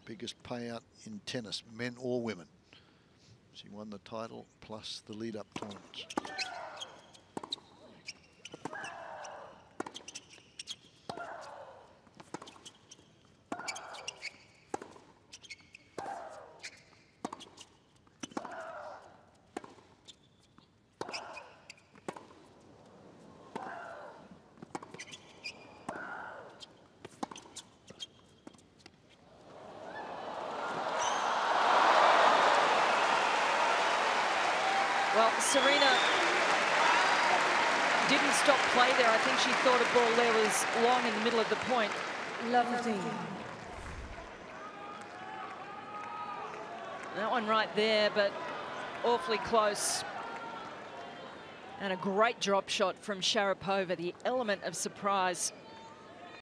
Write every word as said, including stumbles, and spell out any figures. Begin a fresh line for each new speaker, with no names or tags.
biggest payout in tennis, men or women. She won the title plus the lead-up tournaments.
Well, Serena didn't stop play there. I think she thought a ball there was long in the middle of the point.
Lovely.
That one right there, but awfully close. And a great drop shot from Sharapova, the element of surprise